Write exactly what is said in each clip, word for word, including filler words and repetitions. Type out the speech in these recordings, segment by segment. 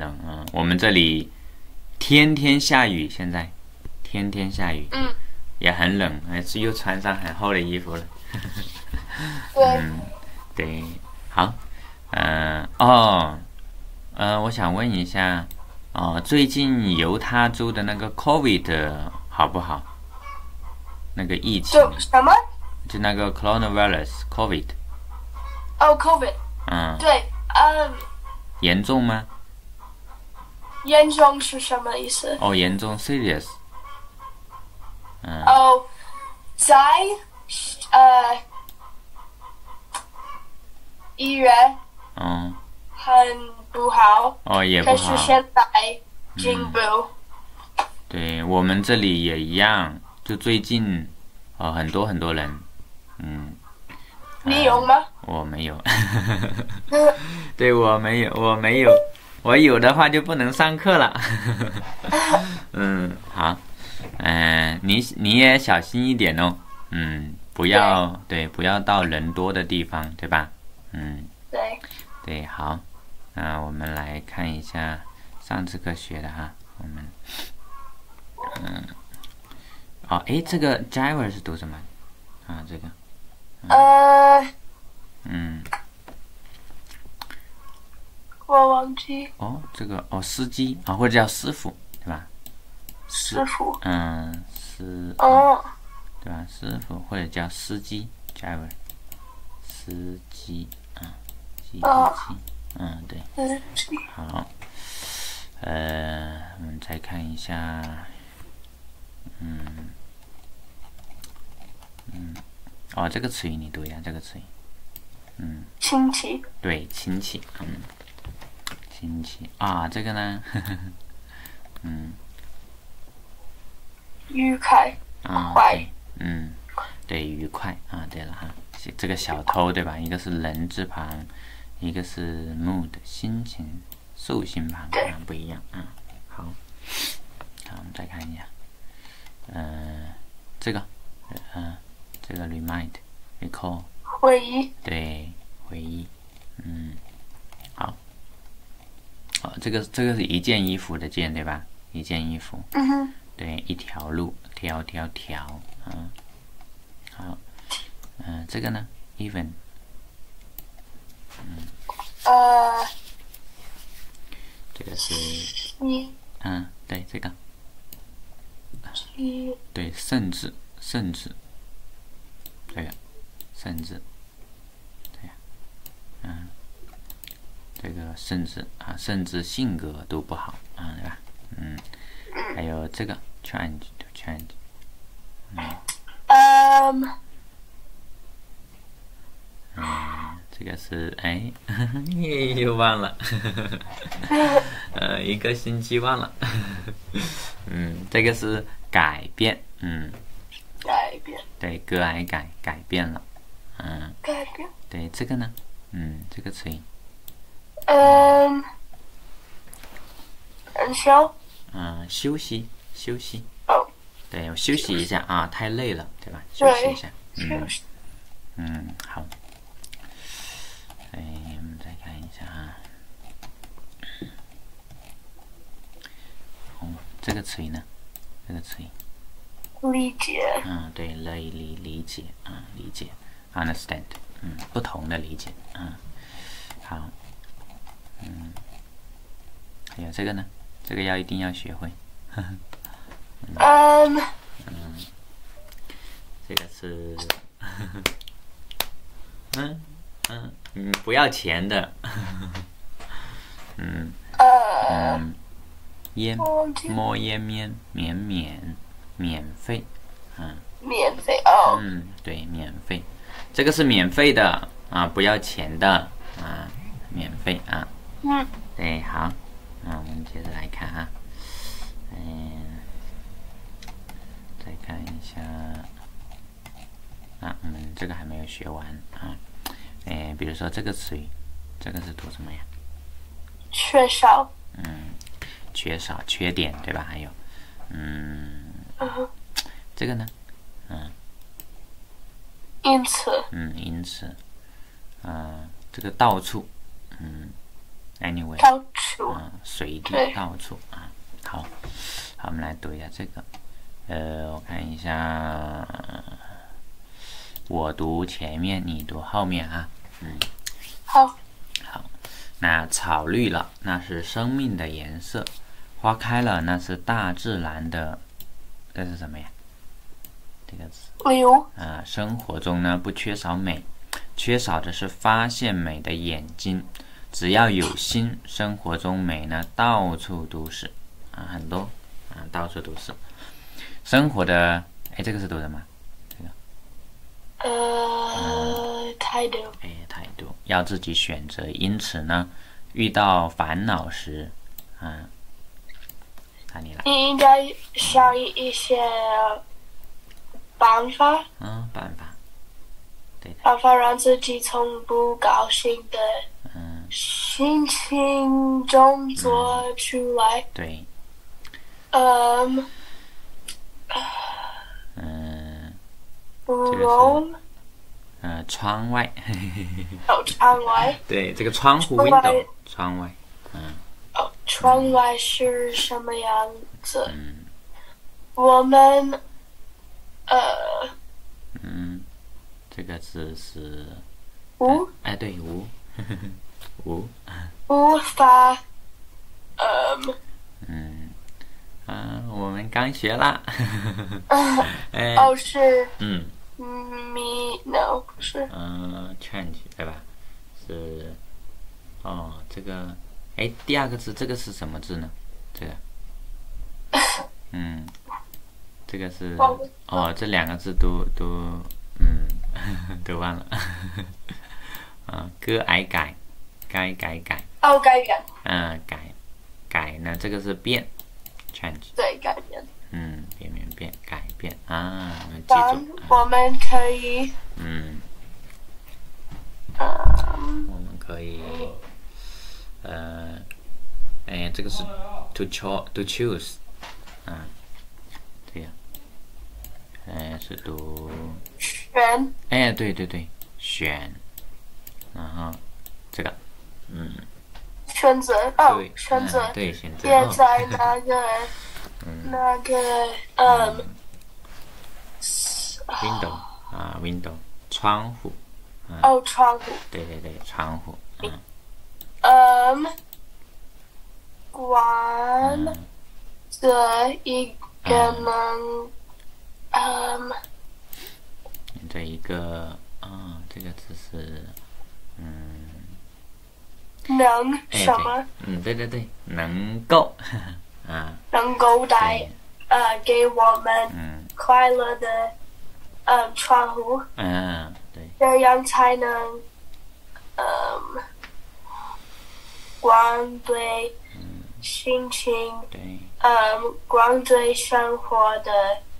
冷，嗯，我们这里天天下雨，现在天天下雨， 嗯， 也很冷，还是又穿上很厚的衣服了。 对， 嗯，对，好，嗯、呃，哦，呃，我想问一下，哦、最近犹他州的那个 COVID 好不好？那个疫情， 就什么？ 就那个 coronavirus COVID， 哦，COVID， 嗯， 对，嗯， 严重吗？ 严重是什么意思？ 哦，严重 serious，嗯， 哦，在呃医院哦， 很不好， 哦也不可是好， 现在进步。 对我们这里也一样，就最近，哦很多很多人，嗯， 你有吗？ 我没有，对我没有，我没有，我有的话就不能上课了。嗯，好，嗯、你你也小心一点哦，嗯，不要对，不要到人多的地方，对吧？嗯， 对， 对，好，那我们来看一下上次课学的哈，我们，嗯，哦，诶，这个 driver 是读什么？啊，这个， 呃， 嗯， 我忘记哦，这个哦，司机啊、或者叫师傅，对吧？ 师傅。 嗯，师， 哦， 对吧？师傅或者叫司机 driver，司机啊，机哦机，嗯，对， 嗯， 好，呃，我们再看一下，嗯，嗯，哦，这个词语你读一下这个词语，嗯， 亲戚。 对，亲戚，嗯，亲戚啊，这个呢，呵呵嗯， 愉快。 啊， 快对，嗯，对，愉快啊，对了哈，这个小偷对吧？一个是人字旁，一个是 mood 心情，寿星旁啊，不一样啊。好，好，我们再看一下，嗯、呃，这个，嗯、呃，这个 remind，recall， 回忆。 对，回忆，嗯，好，哦，这个这个是一件衣服的件对吧？一件衣服， 嗯哼。 对，一条路，条条条，嗯，好，嗯、呃，这个呢，even，嗯， 呃， 这个是， 一嗯，对，这个， 一对，甚至，甚至，这个，甚至，对呀，嗯，这个甚至啊，甚至性格都不好啊，对吧？嗯，还有这个 change to change， 嗯。 嗯， 嗯，这个是哎，又忘了，呃，一个星期忘了。嗯，这个是改变，嗯， 改变。 对，割爱改改变了，嗯， 改变。 对，这个呢，嗯，这个词语， 嗯，很小。 嗯，休息休息， 哦， 对，我休息一下啊，太累了，对吧？休息一下，嗯嗯，好。哎，我们再看一下啊。哦，这个词语呢？这个词语， 理解。 嗯，对，理理理解，嗯，理解 ，understand，嗯，不同的理解，嗯，好，嗯，还有这个呢？这个要一定要学会，呵呵， 嗯， 嗯，这个是，呵呵，嗯嗯嗯，不要钱的，呵呵，嗯呃， 嗯。烟忘记摸烟面免免免费，嗯免费哦。 嗯，对，免费，这个是免费的啊，不要钱的啊，免费啊， 嗯， 对，好，那我们接着来看啊，嗯，再看一下，啊，我们这个还没有学完啊，哎，比如说这个词语，这个是读什么呀？ 缺少。 嗯。缺少、缺点，对吧？还有，嗯， 嗯， 这个呢，嗯， 因此。 嗯，因此，呃，这个到处，嗯， ，anyway， 到处， 嗯，随地对到处啊。好，好，我们来读一下这个。呃，我看一下，我读前面，你读后面啊。嗯， 好， 好。那草绿了，那是生命的颜色；花开了，那是大自然的。这是什么呀？这个词。 刘， 啊、呃，生活中呢不缺少美，缺少的是发现美的眼睛。只要有心，生活中美呢到处都是啊，很多啊，到处都是。生活的，哎，这个是读的吗？这个， 呃，态度， 哎，态度要自己选择。因此呢，遇到烦恼时，啊，看你了。 你应该想一些办法， 嗯，办法，对的， 办法让自己从不高兴的嗯， 心情中做出来。 对， 嗯， 嗯， 不这个是容呃，窗外， 哦，窗外对，这个窗户窗外 window， 窗外，嗯哦，窗外是什么样子？ 嗯我们呃嗯，这个字是， 无哎，对，无，无， 无法嗯嗯，啊，我们刚学啦，哎， 哦是嗯。 米 no 不是嗯 change 对吧？是，哦，这个，哎，第二个字，这个是什么字呢？这个，嗯，这个是，哦，这两个字都都，嗯，都忘了，啊，割矮改，改改改， 哦改变嗯，改，改呢，这个是变 ，change， 对改变。 嗯，变变变，改变啊，我们记但住， 我们可以嗯。 嗯我们可以，呃，哎，这个是 to cho to choose， 啊，这样，哎，是读， 选哎，对对对，选，然后这个，嗯， 选择哦对， 选择嗯对，选择， 也哦， 在那个那个嗯 window 啊，window 窗户， 哦窗户对对对，窗户，嗯嗯关嗯着一个门嗯这一个，啊，这个字是，嗯。 能哎， 什么对，嗯，对对对，能够，啊， 能够带对， 呃给我们嗯快乐的嗯窗户， 嗯，对， 这样才能嗯光对心情对， 嗯光对生活的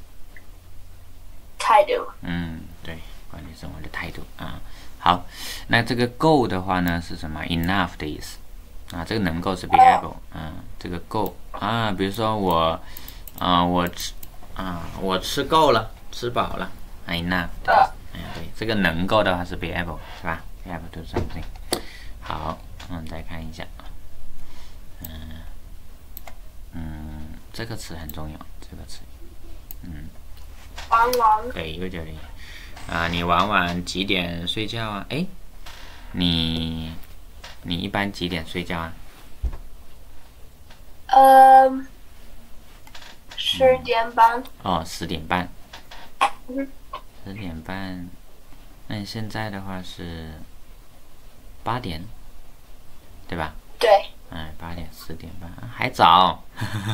态度。 嗯，对，关于生活的态度啊。好，那这个够的话呢是什么 ？enough 的意思啊。这个能够是 be able，嗯，这个够啊，比如说我，啊，我吃啊，我吃够了，吃饱了啊 ，enough 的意思。哎，对，这个能够的话是 be able， 是吧 ？be able to do something。好，我们再看一下，嗯嗯，这个词很重要，这个词，嗯， 往往对，有点啊，你往往几点睡觉啊？哎，你你一般几点睡觉啊？ 嗯十点半哦，十点半。 嗯十点半，那你现在的话是八点，对吧？ 对哎，八点十点半还早，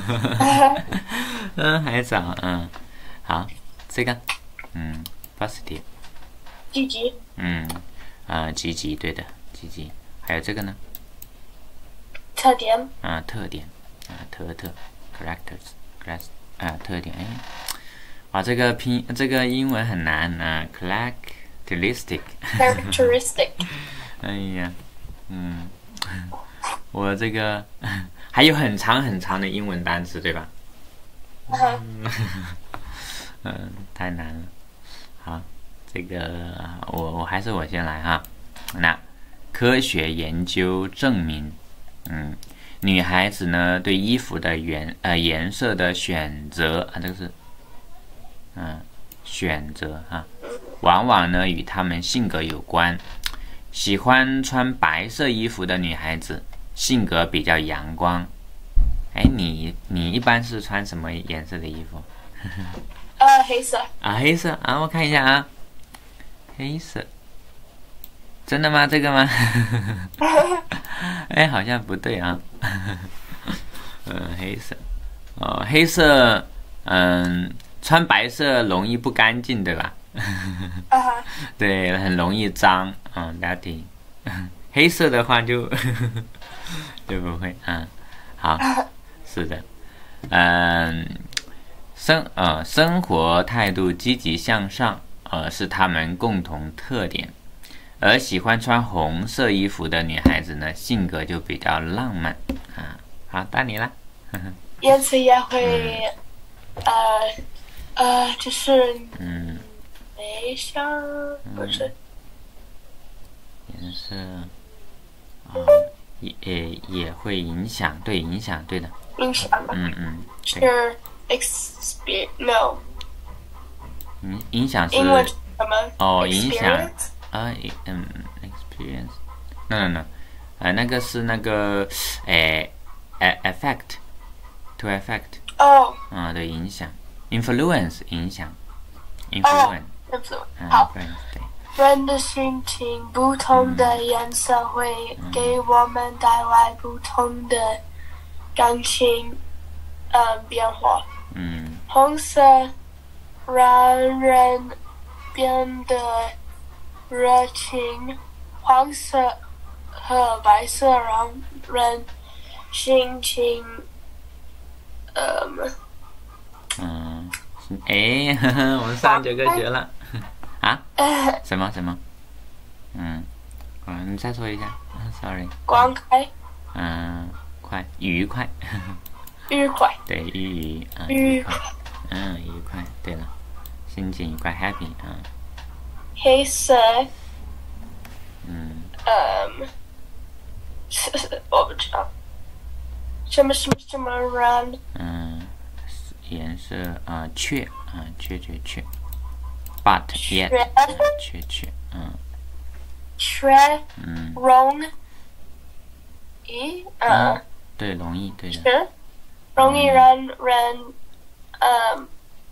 嗯，还早，嗯，好，这个，嗯 ，positive， 积极嗯，啊，积极，对的，积极，还有这个呢？ 特点啊，特点，啊，特特 ，characters， class， 啊，特点，哎，哇，这个拼这个英文很难啊 ，characteristic， characteristic 哎呀，嗯，我这个还有很长很长的英文单词，对吧？嗯，太难了。好，这个我我还是我先来哈。那科学研究证明， 嗯，女孩子呢对衣服的颜呃颜色的选择啊，这个是嗯选择啊，往往呢与她们性格有关。喜欢穿白色衣服的女孩子性格比较阳光。哎，你你一般是穿什么颜色的衣服？ 呃，黑色。 啊，黑色啊，我看一下啊，黑色，真的吗？这个吗？哎，好像不对啊。嗯，黑色，哦，黑色，嗯，穿白色容易不干净，对吧？ 啊哈。 对，很容易脏，嗯 ，dirty。黑色的话就就不会，嗯，好，是的，嗯，生呃生活态度积极向上，呃是他们共同特点。而喜欢穿红色衣服的女孩子呢，性格就比较浪漫啊。好，到你了。 颜色也会，嗯、呃呃，就是嗯， 内向，不是？ 颜色啊、也也也会影响，对，影响，对的。 影响吗？ 嗯嗯，对， 是 experience no， 影影响是英文是什么？ 哦，影响 experience？ 啊，嗯 ，experience。no no no，呃，那个是那个，诶，诶 ，affect，to affect。 哦， 啊，对，影响 ，influence 影响 ，influence， 对不对？ 嗯好， ，influence 对， 人的心情不同的颜色会给我们带来不同的感情，嗯，变化。 嗯红色让人变得热情，黄色和白色让人心情，嗯， 嗯，哎，呵呵我们上九个学了啊？ 呃， 什么什么？嗯，啊，你再说一下，sorry。 光开， 嗯，快，愉快， 愉快， 对，愉愉啊， 愉快，嗯，愉快。对了，心情愉快，happy 啊， 黑色， 嗯嗯，我不知道，什么什么什么让嗯，颜色啊，雀啊，雀雀雀，but yet 雀啊雀雀，嗯缺嗯容易， 嗯嗯，， 对，容易，对的， 是容易让人，嗯，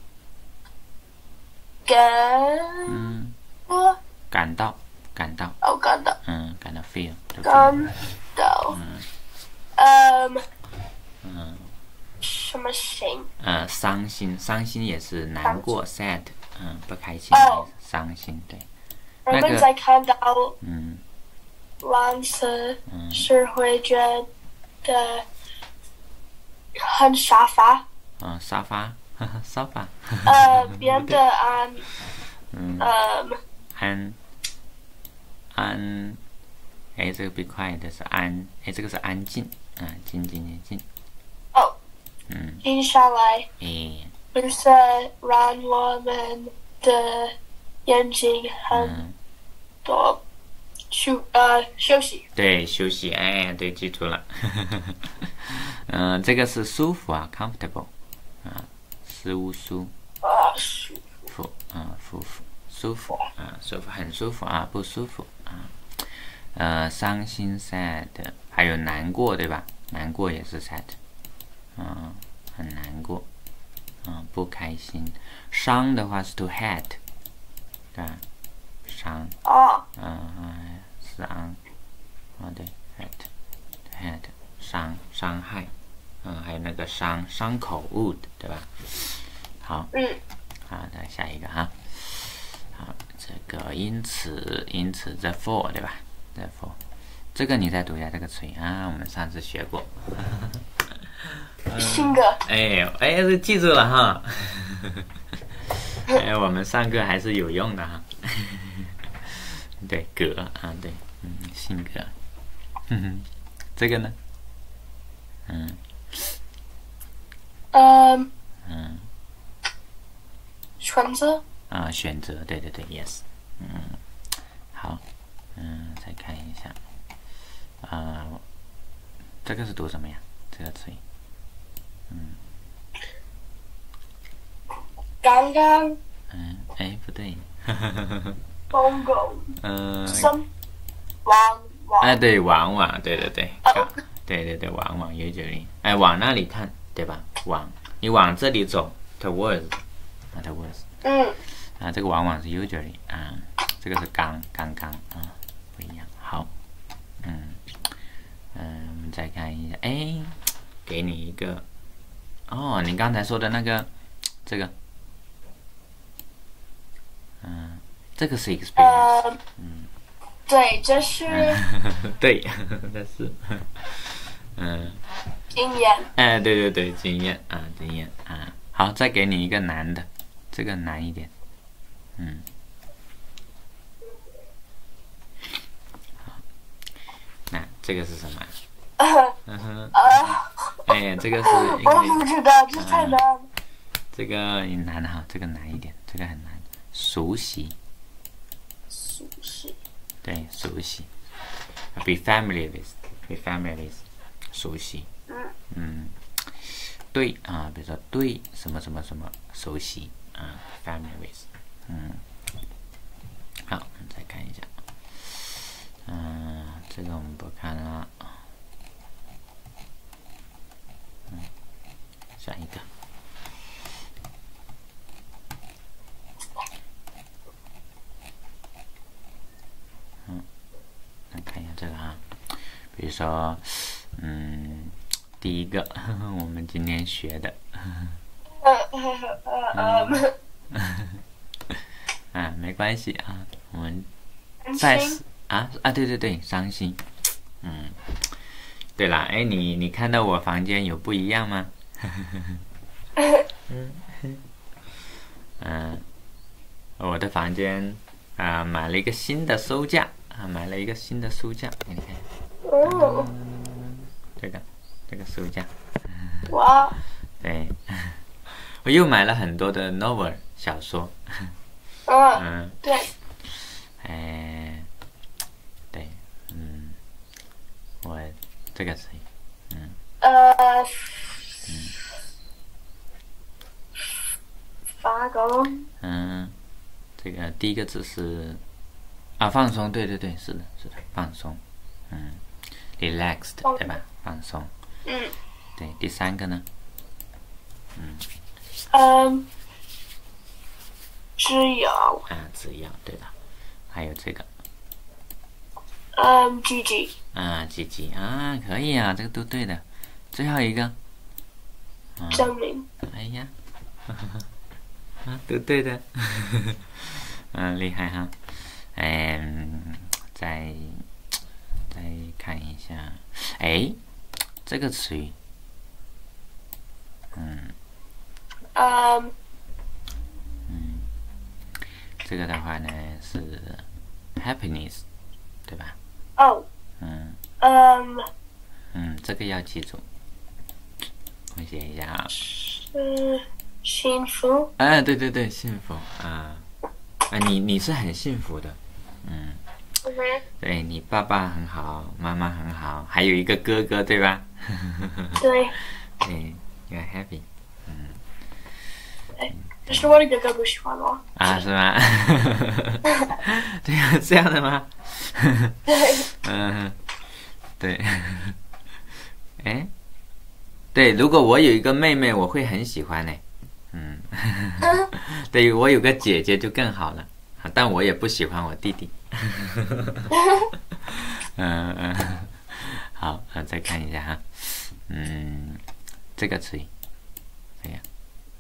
感嗯， 我感到感到， 哦感到嗯，感到 feel，对不对？ 感到，嗯， 嗯什么心？ 呃，伤心，伤心也是难过，sad，嗯，不开心哦也是伤心，对， 我那个们在看到嗯蓝色嗯是会觉得很沙发， 嗯，沙发，呵呵，沙发， 呃，变得安， 嗯， 嗯， 安安，哎，这个 be quiet 是安，哎，这个是安静，啊，静静的静， 哦， 嗯， 停下来， 哎， 绿色让我们的眼睛很嗯， 多休呃休息， 对，休息，哎，对，记住了，嗯，这个是舒服啊，comfortable，啊，舒舒啊，舒服，啊，舒服，舒服，啊，舒服，很舒服啊，不舒服啊，呃，伤心 sad，还有难过，对吧？难过也是 sad，嗯，很难过，嗯，不开心。伤的话是 to hurt，对吧？伤， 啊， 嗯嗯，伤，啊对 hurt hurt 伤伤害，嗯，还有那个伤伤口 wound，对吧？好， 嗯， 好，再下一个哈。好，这个因此因此 therefore 对吧 ？therefore，这个你再读一下这个词语啊，我们上次学过。 性格， 哎哎，这记住了哈。哎，我们上课还是有用的哈。对，格啊，对，嗯，性格。哼哼，这个呢？嗯嗯， 嗯选择， 啊，选择，对对对 ，yes，嗯，好，嗯，再看一下，啊， 这个是读什么呀？这个词语，嗯， 刚刚嗯，哎，不对， bongo 嗯， 什往往哎，对，往往，对对对， 哦对对对，往往 usually， 哎，往那里看，对吧？往，你往这里走 ，towards， 啊 ，towards， 嗯啊，这个往往是 usually， 啊，这个是刚刚刚啊，不一样。好，嗯嗯，我们再看一下，哎，给你一个，哦，你刚才说的那个，这个，嗯，这个是 experience， 呃对，这是对，但是，嗯， 经验。 哎，对对对，经验啊，经验啊。好，再给你一个难的，这个难一点，嗯。好，那这个是什么？嗯哼，哎，这个是我不知道，这太难了。 这个也难哈，这个难一点，这个很难。熟悉， 熟悉。 对，熟悉。Be familiar with, be familiar with， 熟悉。嗯，对啊，比如说对什么什么什么熟悉啊 ，familiar with。嗯，好，我们再看一下。嗯，这个我们不看了。嗯，下一个。嗯，来看一下这个啊，比如说，嗯，第一个我们今天学的， 呃呃呃呃， 啊，没关系啊，我们再心啊啊，对对对，伤心，嗯，对啦，哎，你你看到我房间有不一样吗？嗯，我的房间啊，买了一个新的书架啊，买了一个新的书架，你看， 哦， 这个这个书架， 哇， 对，我又买了很多的 novel 小说， 嗯， 嗯， 对， 哎，对，嗯，我这个是，嗯呃，发功， 嗯，这个第一个字是啊放松，对对对，是的，是的，放松，嗯 ，relaxed 对吧？放松， 嗯对，第三个呢？ 嗯，只有啊，只要对吧？还有这个嗯，G G， 啊，积极啊，可以啊，这个都对的。最后一个， 证明， 哎呀，啊，都对的，嗯，厉害哈。嗯，再再看一下，哎，这个词语，嗯嗯嗯，这个的话呢是 happiness， 对吧？ 哦， 嗯嗯嗯，这个要记住。我写一下啊。 是幸福， 哎，对对对，幸福啊啊，你你是很幸福的，嗯， 嗯对你爸爸很好，妈妈很好，还有一个哥哥，对吧？ 对， 对，you're happy 可是我的哥哥不喜欢我， 啊，是吗？这样这样的吗？ 对， 嗯，对，哎，对，如果我有一个妹妹，我会很喜欢呢。嗯，对我有个姐姐就更好了，但我也不喜欢我弟弟。嗯嗯，好，呃，再看一下哈，嗯，这个词语，这样，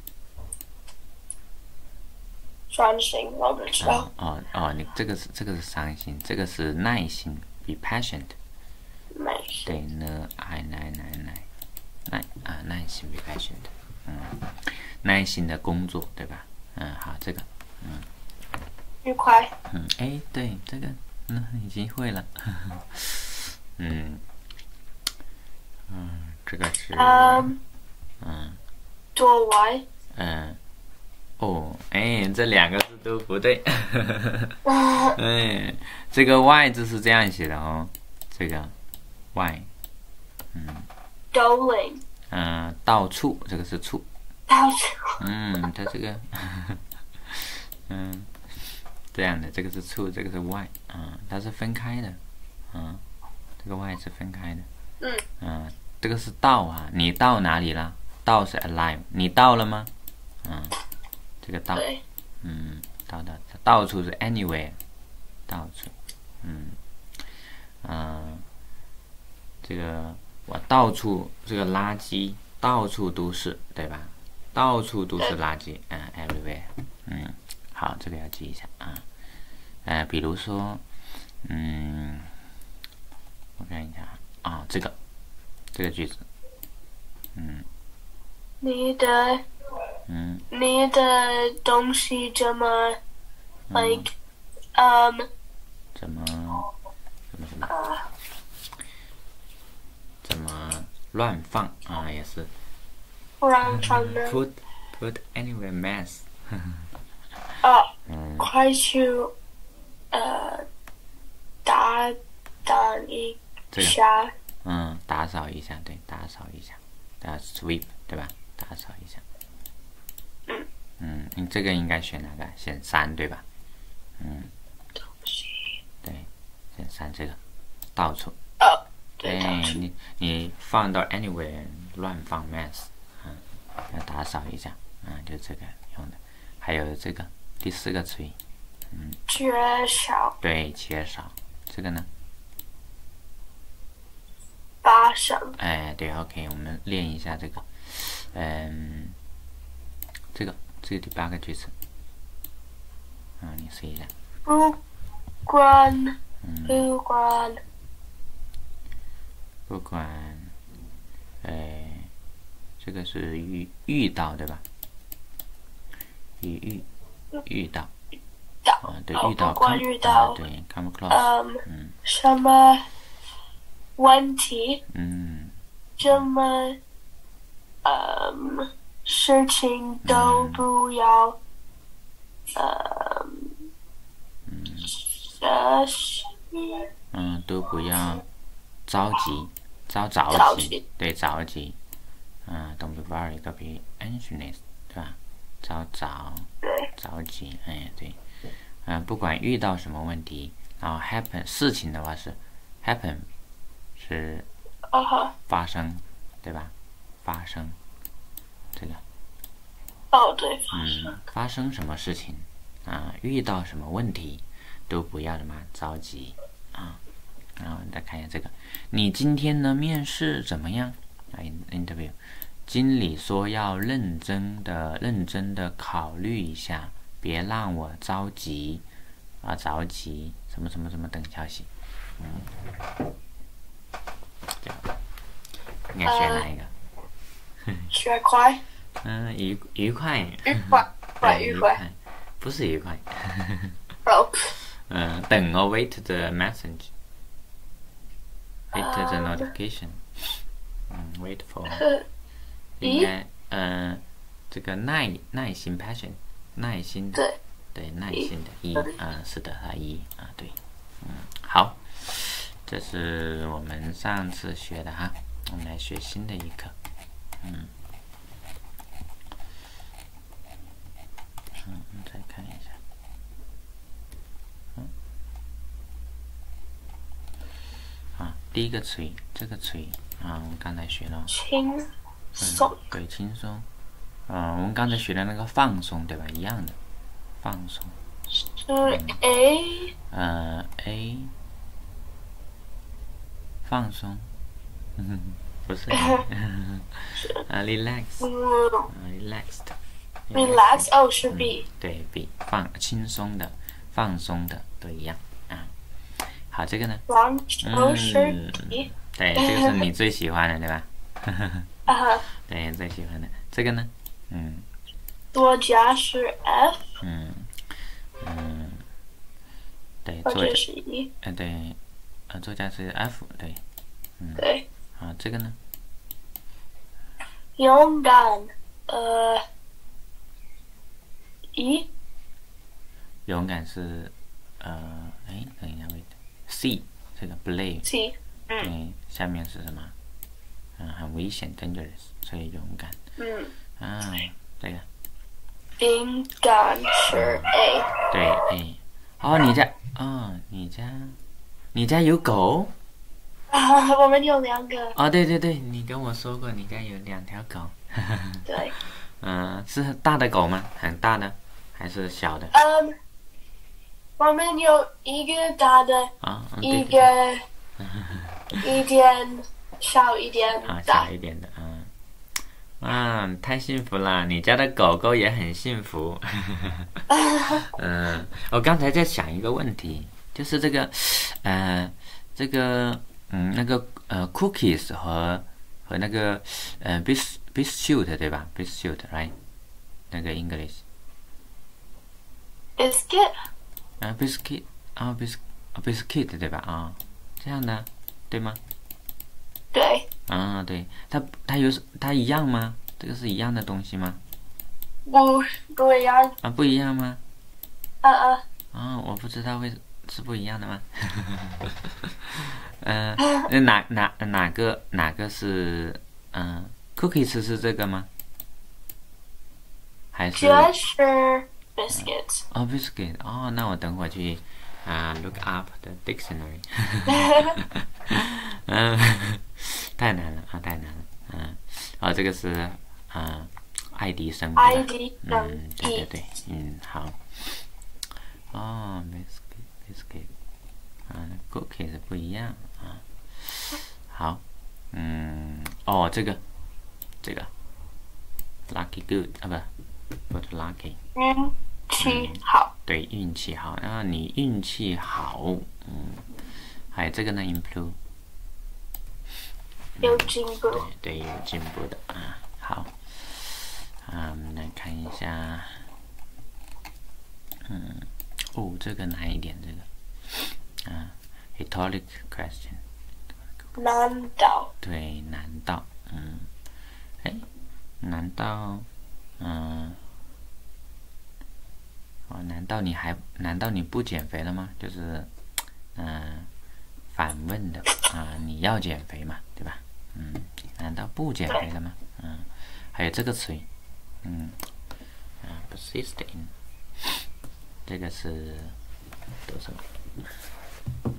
专心，我不知道哦，哦哦，你这个是这个是伤心，这个是耐心 ，be patient， 没事， 对呢，爱耐耐耐耐啊，耐心 be patient，嗯，耐心的工作，对吧？嗯，好，这个，嗯。 愉快， 嗯，哎，对，这个，嗯，已经会了。嗯，嗯，这个是， 嗯， 嗯， 多外， 嗯，哦，哎，这两个字都不对。哎，这个 y 字是这样写的哦，这个 y， Doling， 嗯、呃，到处，这个是处。 到处。 嗯，它这个，嗯，这样的，这个是处，这个是外，嗯，它是分开的，嗯，这个外是分开的。 嗯。 嗯，这个是到啊，你到哪里了？到是 alive， 你到了吗？嗯，这个到， 对。 嗯，到到到处是 anywhere， 到处，嗯，嗯，这个我到处这个垃圾到处都是，对吧？到处都是垃圾，嗯 ，everywhere， 嗯，好，这个要记一下啊。呃，比如说，嗯，我看一下啊，这个这个句子，嗯， 你的， 嗯， 你的东西怎么、嗯、，like， um， 怎么怎么怎么、 uh, 怎么乱放啊？也是。 乱放呢 Put put anywhere mess 啊， 嗯， 快去呃打打一下。 嗯，打扫一下，对，打扫一下，打 sweep 对吧？打扫一下。 嗯。 嗯，你这个应该选哪个？选三对吧？嗯。对，选三这个，到处。 哦， 对，你你放到 anywhere 乱放 mess， 嗯，要打扫一下，嗯，就这个用的。还有这个第四个词语，嗯， 缺少。 对，缺少，这个呢？ 发生。 哎，对 ，OK， 我们练一下这个，嗯，这个这个第八个句子，嗯，你试一下。 不管，不管， 不管，哎，这个是遇遇到对吧？遇遇遇到，啊，对，遇到 come， 遇到， 对 ，come close， 嗯，什么问题？ 嗯， 什么，嗯，事情都不要，嗯，呃， 嗯，都不要着急，着着急，对，着急，嗯 ，don't be worried， don't be anxious， 对吧？着着着急，哎，对，嗯，不管遇到什么问题，然后 happen 事情的话是 happen 是发生，对吧？发生这个， 哦，对，发生， 嗯，发生什么事情啊？遇到什么问题都不要什么着急啊。然后你再看一下这个，你今天的面试怎么样？啊 ，interview。经理说要认真的、认真的考虑一下，别让我着急啊！着急什么什么什么等消息，嗯，这样，应该选哪一个？ 学快。 嗯，愉愉快。 愉快，快愉快， 不是愉快。 哦。 嗯，等哦 ，wait the message，wait the notification，嗯 ，wait for。应该，呃，这个耐耐心 passion， 耐心的，对，对，耐心的一，啊，是的，它一，啊，对，嗯，好，这是我们上次学的哈，我们来学新的一课，嗯，嗯，我们再看一下，嗯，啊，第一个词语，这个词语啊，我们刚才学了。 轻松， 嗯，对，轻松。嗯，我们刚才学的那个放松，对吧？一样的，放松。 是 A。 呃 ，A， 放松。嗯，不是 A。啊 ，relax。嗯 ，relaxed。 relax， 哦，是 B。 对 ，B， 放轻松的，放松的都一样啊。好，这个呢？ 篮球是 B。 对，这个是你最喜欢的，对吧？ 啊， 对，最喜欢的这个呢，嗯， 作家是 F， 嗯嗯，对， 作家是 E， 呃对，呃作家是 F， 对，嗯， 对， 啊这个呢， 勇敢，呃 E， 勇敢是呃，哎，等一下 ，wait，C 这个 brave， C， 对，下面是什么嗯，很危险 ，dangerous， 所以勇敢。 嗯。 啊，这个。 饼干是 A。 对 A。哦，你家，哦，你家，你家有狗？ 啊，我们有两个。 哦，对对对，你跟我说过你家有两条狗。 对。 嗯，是大的狗吗？很大的，还是小的？ 嗯，我们有一个大的， 啊， 一个一点小一点啊， 大。 小一点的，嗯。啊，太幸福了！你家的狗狗也很幸福。嗯，我刚才在想一个问题，就是这个，呃，这个，嗯，那个，呃 ，cookies 和和那个，呃 bis biscuit 对吧 ？biscuit right？ 那个 English。 biscuit。 啊 ，biscuit 啊 ，bis biscuit 对吧？啊，这样的，对吗？ 对。 啊，对，它它有它一样吗？这个是一样的东西吗？ 不不一样。 啊，不一样吗？ 啊啊。 啊，我不知道为是不一样的吗？嗯、呃，哪哪哪个哪个是嗯、呃、，cookies 是这个吗？还是？ 这是 biscuit。 哦 ，biscuit 哦，那我等会去啊、呃、look up the dictionary。嗯，太难了啊，太难了。嗯，哦，这个是啊、呃、爱迪生。 爱迪生。 嗯，对对对，嗯，好。哦 ，biscuit biscuit 啊 ，cookies 不一样啊。好，嗯，哦，这个这个 lucky good 啊，不，不是 lucky。 运气好。 嗯、对，运气好。然后你运气好，嗯，还有这个呢 ，improve。 有进步。 对对，有进步的啊。好，啊，我们来看一下，嗯，哦，这个难一点，这个，啊 ，rhetoric question。 难道？ 对，难道，嗯，哎，难道，嗯，哦，难道你还，难道你不减肥了吗？就是，嗯，反问的啊，你要减肥嘛，对吧？嗯，难道不减肥了吗？嗯，还有这个词语，嗯，啊 ，persist in， 这个是读什么？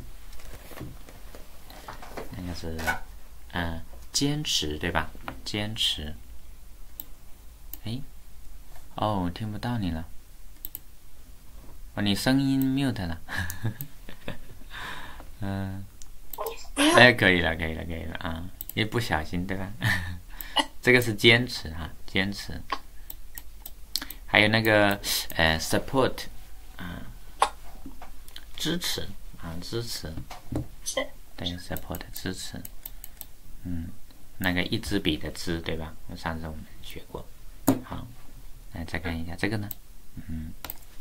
那个是，嗯，坚持对吧？坚持。哎，哦，听不到你了。哦，你声音 mute 了。嗯，哎，可以了，可以了，可以了啊！一不小心，对吧？这个是坚持啊，坚持。还有那个呃 ，support 啊，支持啊，支持。对 ，support 支持。嗯，那个一支笔的支，对吧？上次我们学过。好，来再看一下这个呢，嗯。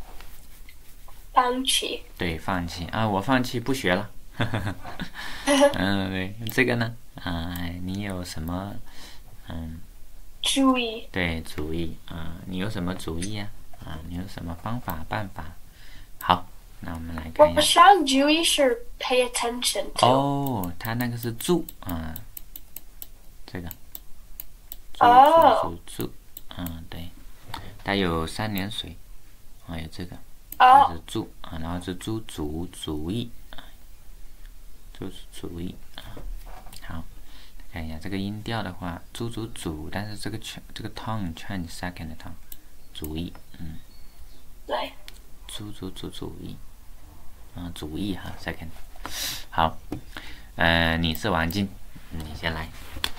放弃。 对，放弃啊！我放弃不学了。嗯，对，这个呢，啊，你有什么，嗯， 主意？ 对，主意啊，你有什么主意啊？啊，你有什么方法办法？好，那我们来看一下。 我想注意是 pay attention to。 哦，他那个是注啊，这个。注注注注，嗯，对，它有三点水，还有这个。这是注啊，然后是注主主意啊，注主意啊。好，看一下这个音调的话，注主主，但是这个圈这个 tone change second tone， 主意，嗯， 对， 注注注主意，啊，主意哈 second。好，呃，你是王晶，你先来。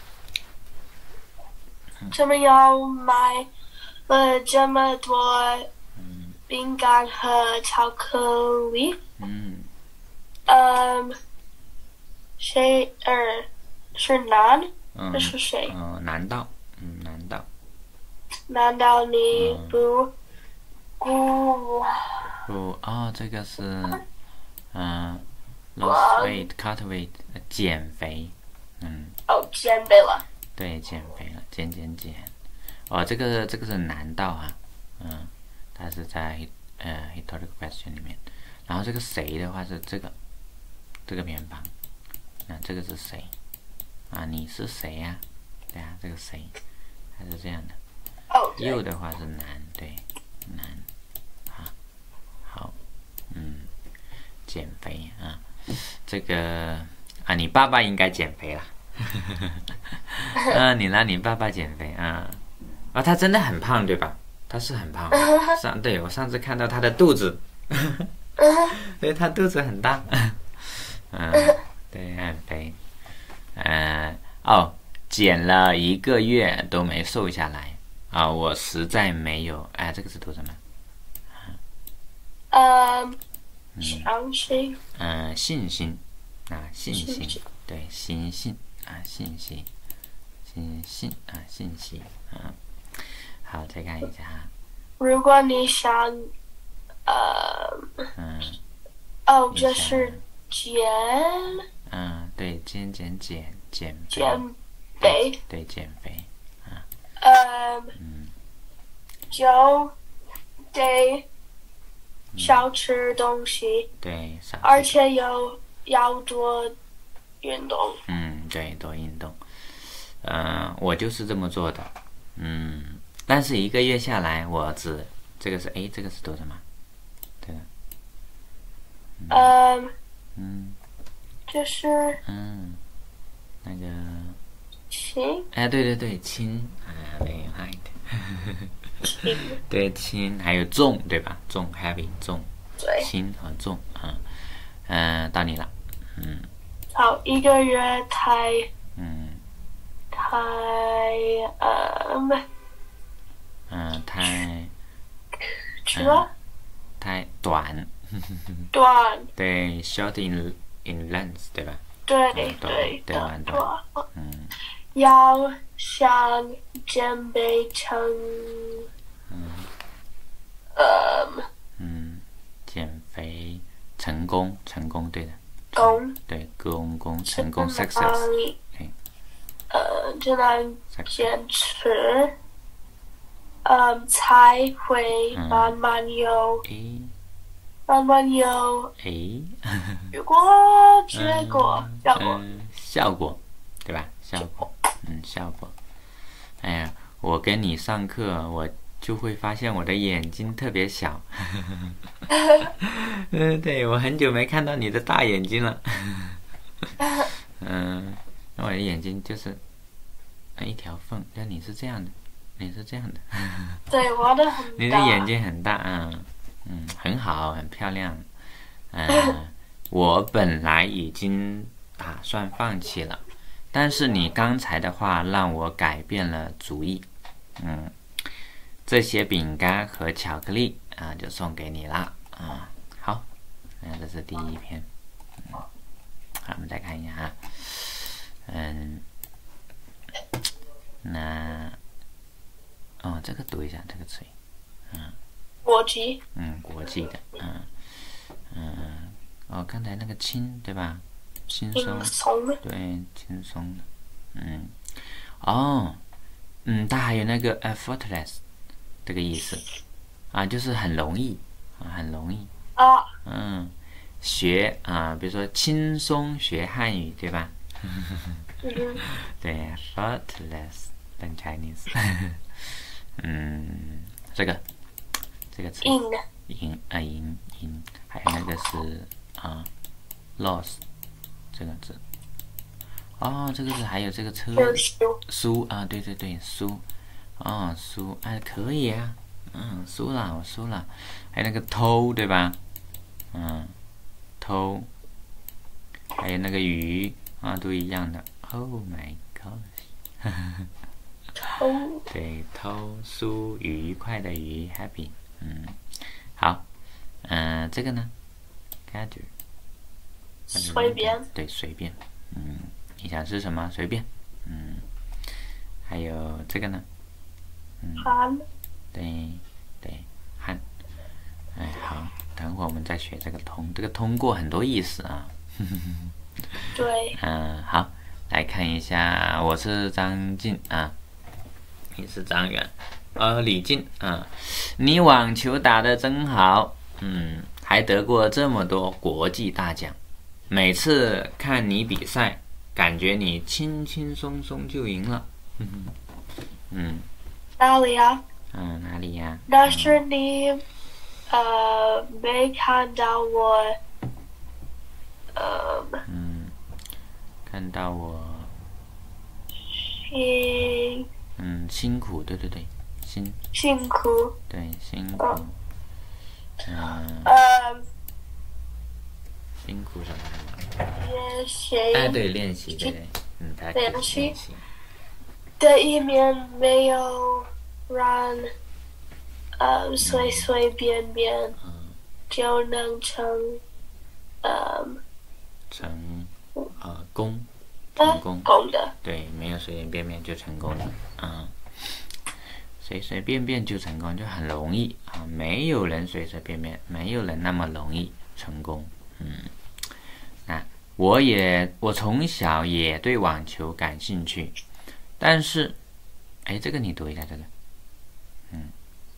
怎么样买了这么多？饼干和巧克力。 嗯。 嗯，谁？呃，是男？ 嗯。 这是谁？ 嗯，难道？嗯，难道？ 难道你不不？ 不哦，这个是嗯 ，lose weight, cut weight， 减肥。嗯。 哦，减肥了。 对，减肥了，减减减。哦，这个这个是难道啊？嗯。它是在呃 rhetoric question 里面，然后这个谁的话是这个这个偏旁，那这个是谁啊？你是谁呀、 对啊，这个谁，它是这样的。 哦， 右的话是男，对，男。好，好，嗯，减肥啊，这个啊，你爸爸应该减肥了。啊，你让你爸爸减肥啊。啊，他真的很胖，对吧？他是很胖。上对我上次看到他的肚子，对，他肚子很大。嗯，对，很肥。嗯，哦，减了一个月都没瘦下来啊！我实在没有。哎，这个是读什么？ 嗯，相信。 嗯，信心啊，信心，对，信心啊，信息，信信啊，信息啊。好，再看一下哈。 如果你想，呃， 嗯， 哦，就是减， 嗯，对，减减减减肥， 减肥， 对，减肥啊。 嗯，就得少吃东西， 对，少吃而且有要多运动。 嗯，对，多运动。嗯，我就是这么做的。嗯。但是一个月下来，我只这个是哎，这个是读什么？对的。 嗯。 嗯。 就是嗯，那个。 轻。 哎，对对对，轻啊，厉害的。 轻。 对，轻，还有重，对吧？重 ，heavy， 重。 对。 轻和重啊，嗯，到你了，嗯。 好，一个月太。 嗯。 太嗯。 嗯，太， 什么？ 太短。 短。 对 ，short in in length， 对吧？ 对对对短短。嗯。 要想减肥成。 嗯。 呃。 嗯，减肥成功，成功，对的。 功。 对，功功成功 ，success。 呃，只能坚持。嗯，才会慢慢有，慢慢有， 诶， 如果结果效果， 效果，对吧？效果，嗯，效果。哎呀，我跟你上课，我就会发现我的眼睛特别小。嗯，对，我很久没看到你的大眼睛了。嗯，我的眼睛就是一条缝，但你是这样的。你是这样的。 对，我的很大。 你的眼睛很大啊，嗯，很好，很漂亮。嗯，我本来已经打算放弃了，但是你刚才的话让我改变了主意。嗯，这些饼干和巧克力啊，就送给你了啊。好，嗯，这是第一篇。嗯，好，我们再看一下哈。嗯，那。哦，这个读一下这个词语，嗯， 国际， 嗯，国际的，嗯，嗯，哦，刚才那个轻，对吧？轻松，对，轻松的，嗯，哦，嗯，它还有那个 effortless 这个意思，啊，就是很容易，啊，很容易， 啊， 嗯，学啊，比如说轻松学汉语，对吧？对 ，effortless learn Chinese。嗯，这个这个词赢赢啊赢赢，还有那个是啊 loss 这个字。哦，这个是还有这个车输啊，对对对，输哦输，哎可以啊，嗯输了我输了，还有那个偷对吧？嗯，偷，还有那个鱼啊都一样的。Oh my gosh！ 偷， 对，偷输愉快的愉 ，happy， 嗯，好，嗯、呃，这个呢 ，gather， 随便， 对，随便，嗯，你想吃什么随便，嗯，还有这个呢， 嗯，汉， 对对汉，哎，好，等会儿我们再学这个通，这个通过很多意思啊， 对， 嗯、呃，好，来看一下，我是张晋啊。你是张远，呃，李静啊，你网球打得真好，嗯，还得过这么多国际大奖。每次看你比赛，感觉你轻轻松松就赢了。 嗯， 哪里啊？ 嗯，哪里呀？ 那是你呃没看到我，呃， 嗯，看到我， 辛嗯，辛苦，对对对，辛， 辛苦， 对，辛苦，嗯， 呃， 辛苦什么什么？ 也行。 哎，对，练习，对对，嗯，他可以练习练习。 的一面没有让呃随随便便就能成呃成呃功， 呃成功， 功的。 对，没有随随便便就成功了，嗯，随随便便就成功就很容易啊，没有人随随便便，没有人那么容易成功，嗯，那我也我从小也对网球感兴趣，但是，哎，这个你读一下这个，嗯，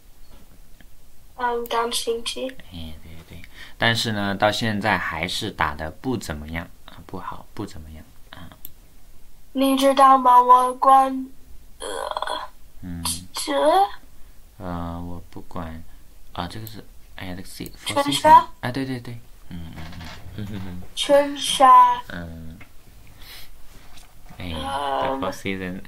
嗯，感兴趣。 哎，对对对，但是呢，到现在还是打得不怎么样啊，不好，不怎么样啊。 你知道吗？我管呃嗯， 这呃，我不管啊，这个是哎呀，这个是 four 春 season 夏啊，对对对，嗯嗯嗯， 春夏嗯，哎嗯 ，the four season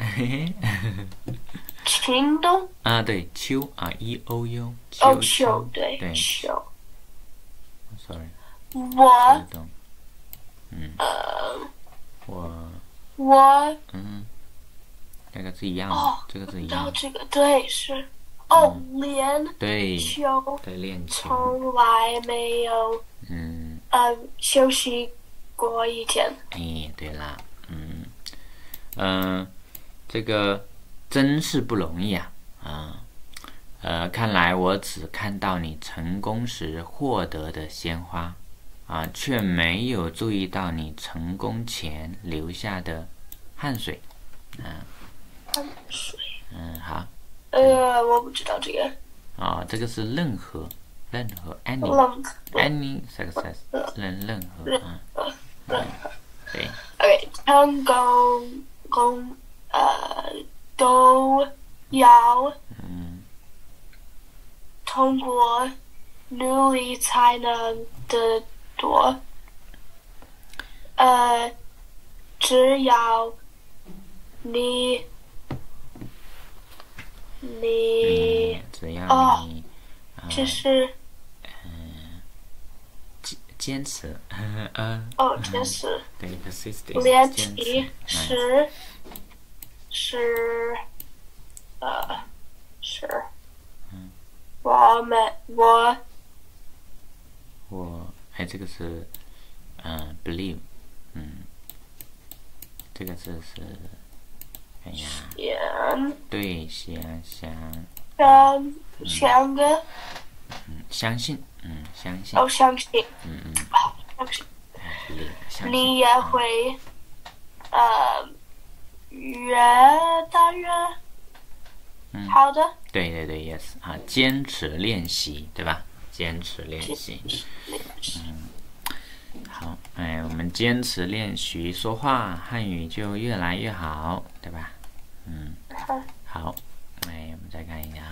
晴冬啊，对，秋啊，e o u， 哦秋秋对对秋。 ，sorry， 我秋冬，嗯， 呃我我嗯，这个是一样的， 哦， 这个是一然后样的， 这个对是哦连对， 球对，练球， 从来没有嗯， 呃休息过一天。 哎，对啦，嗯，嗯，这个真是不容易啊，啊。呃，看来我只看到你成功时获得的鲜花，啊，却没有注意到你成功前留下的汗水。嗯， 汗水。 嗯，好。 呃，我不知道这个。 哦，这个是任何任何 any 冷 any success 任任何啊，嗯，对， OK， 成功功呃都要嗯通过努力才能得到。呃，只要你你嗯，只要哦你啊就是坚坚持，呃， 哦，这是对 persistence 练坚持习嗯是是呃是我们我我哎，这个是嗯、呃、believe， 嗯，这个字是哎呀， 想对，相相想想的嗯相信，嗯相信， 哦相信嗯嗯哦相信哎，believe 相信， 你也会呃越大越嗯好的。 对对对 yes 啊，坚持练习，对吧？坚持练习，好，哎，我们坚持练习说话，汉语就越来越好，对吧？嗯，好，哎，我们再看一下，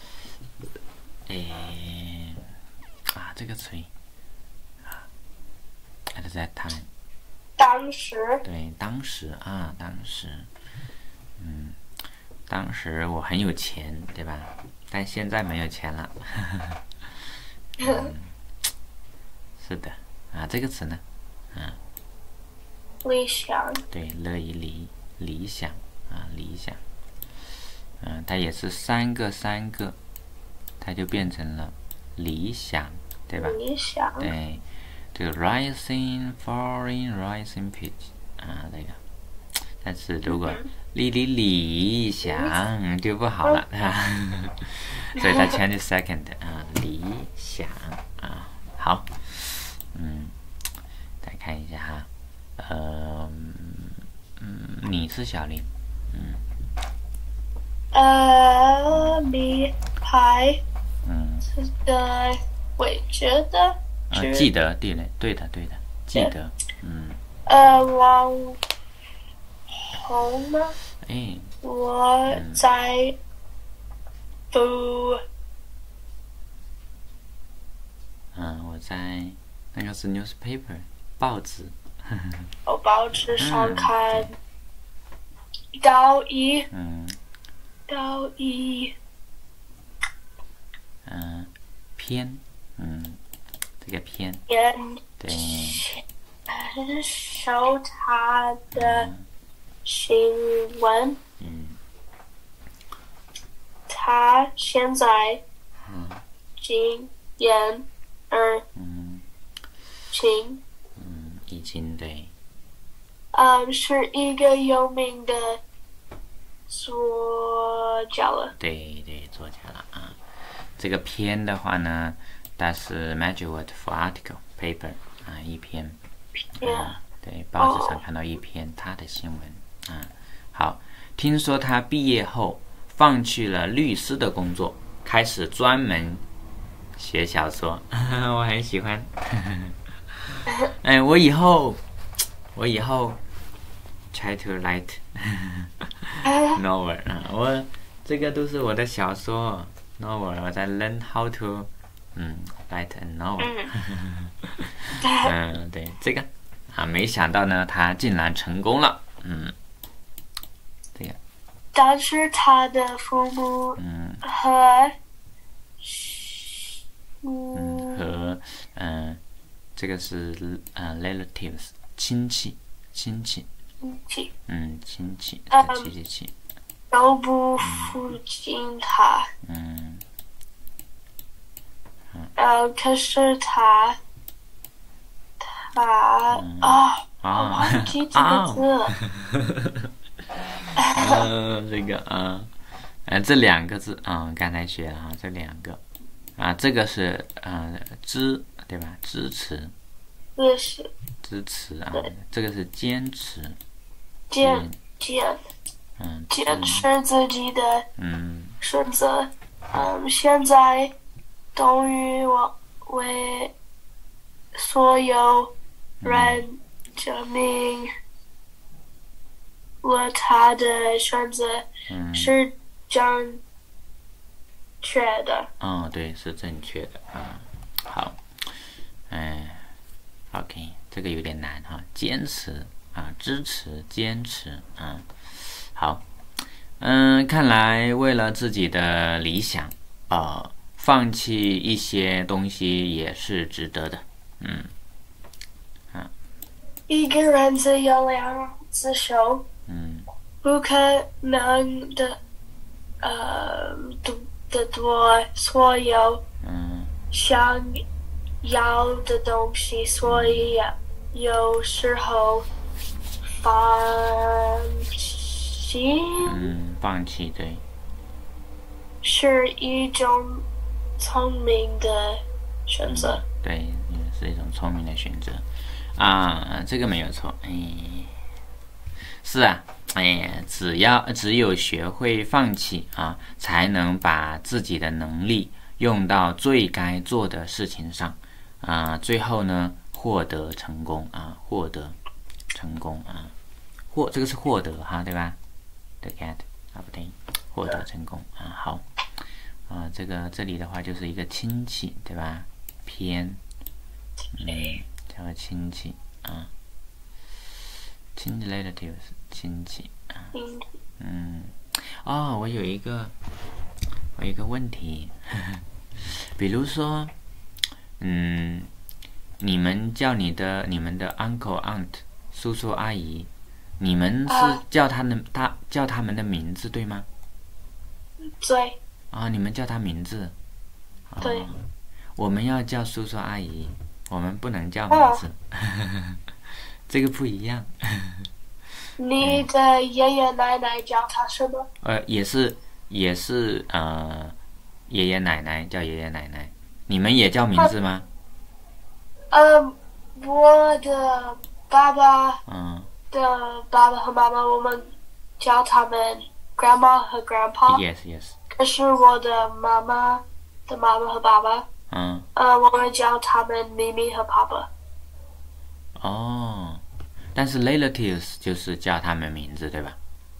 哎，啊，这个词语啊 ，at that time， 当时对，当时啊，当时，嗯，当时我很有钱，对吧？但现在没有钱了。嗯，是的，啊，这个词呢，嗯， 理想对，乐于理理想啊，理想，嗯，它也是三个三个，它就变成了理想，对吧？ 理想对，这个 rising falling rising pitch 啊，这个，但是如果理理理想就不好了，所以它 change second 啊，理想啊，好，嗯，再看一下哈，呃，嗯，你是小林，嗯呃你还嗯， 是在位置的啊， 是记得，对了，对的，对的，记得，嗯， 呃往后吗？ 哎， 我在读， 嗯，我在那个是 newspaper 报纸。 我报纸上看高一， 嗯高一， 嗯，篇，嗯，这个篇， 研对， 受他的新闻。 嗯他现在嗯今年二嗯经， 嗯，已经对， 嗯，是一个有名的作家了。 对对，作家了啊。这个篇的话呢，它是 magic word for article paper 啊，一篇。 Yeah. 对，报纸上看到一篇他的新闻啊。好，听说他毕业后放弃了律师的工作，开始专门写小说。我很喜欢。哎，我以后，我以后 try to write novel 啊，我这个都是我的小说 novel， 我在 learn how to 嗯 write a novel。嗯，对，这个啊，没想到呢，他竟然成功了。嗯，这个， 但是他的父母嗯和嗯和嗯，这个是呃 relatives 亲戚亲戚， 亲嗯亲戚嗯七七七， 都不附近他， 嗯呃，可是他他啊，我啊忘记这个字了。 呃，这个啊，呃，这两个字啊、刚才学了啊，这两个啊，这个是呃支对吧？支持这是支持啊，这个是坚持， 坚坚嗯坚持自己的嗯选择。嗯，现在终于我为所有人证明了他的选择嗯， 是正确的。 哦，对，是正确的啊。好，嗯、o k 这个有点难哈，坚持啊，支持，坚持啊。好，嗯，看来为了自己的理想，呃，放弃一些东西也是值得的。嗯一个人只有两只手， 嗯不可能的，呃，读得多所有嗯想要的东西，所以有时候放弃嗯，放弃对， 是一种聪明的选择。 对，也是一种聪明的选择啊，这个没有错。哎，是啊，哎，只要只有学会放弃啊，才能把自己的能力用到最该做的事情上啊，最后呢，获得成功啊，获得成功啊，获这个是获得哈，对吧 ？The get 啊，不对，获得成功啊，好啊，这个这里的话就是一个亲戚，对吧？偏，嗯，叫个亲戚啊，亲戚 relatives 亲戚啊， 嗯嗯，哦，我有一个，我有一个问题，呵呵比如说，嗯，你们叫你的你们的 uncle aunt 叔叔阿姨，你们是啊叫他们他叫他们的名字对吗？ 对啊，你们叫他名字，啊对， 我们要叫叔叔阿姨，我们不能叫名字，这个不一样。 你的爷爷奶奶叫他什么？ 呃，也是也是呃，爷爷奶奶叫爷爷奶奶，你们也叫名字吗？ 嗯，我的爸爸嗯的爸爸和妈妈，我们叫他们 grandma 和 grandpa。 ，yes yes， 可是我的妈妈的妈妈和爸爸， 嗯， 呃，我们叫他们咪咪和爸爸。 哦，但是 relatives 就是叫他们名字对吧？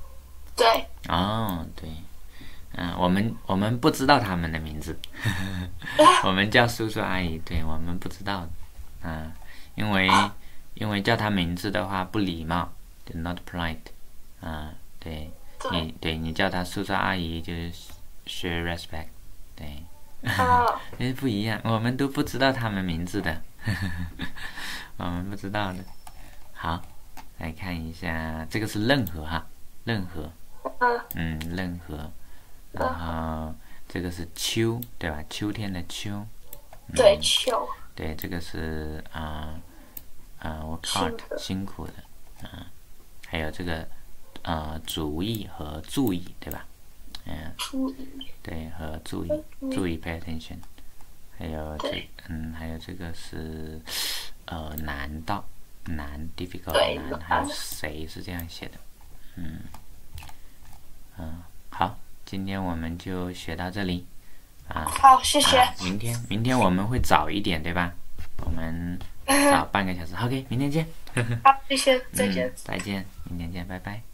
对。 哦，对，嗯，我们我们不知道他们的名字，我们叫叔叔阿姨，对我们不知道，啊，因为因为叫他名字的话不礼貌，就 not polite， 啊，对，你对你叫他叔叔阿姨就是 show respect， 对， 啊， 哎，不一样，我们都不知道他们名字的，我们不知道的。好，来看一下，这个是任何哈，任何。 嗯嗯，任何，然后这个是秋，对吧？秋天的秋。嗯、 对，秋。 对，这个是啊啊、呃呃、，work hard， 辛苦的，啊、呃，还有这个呃，主意和注意，对吧？嗯、呃， 注意。 对，和注意，注意 ，pay attention。还有这，嗯，还有这个是呃，难道难 ，difficult 难，还有谁是这样写的？嗯。嗯，好，今天我们就学到这里，啊， 好，谢谢。 啊、明天，明天我们会早一点，对吧？我们早半个小时。OK， 明天见。 好，谢谢，再见、 嗯。再见，明天见，拜拜。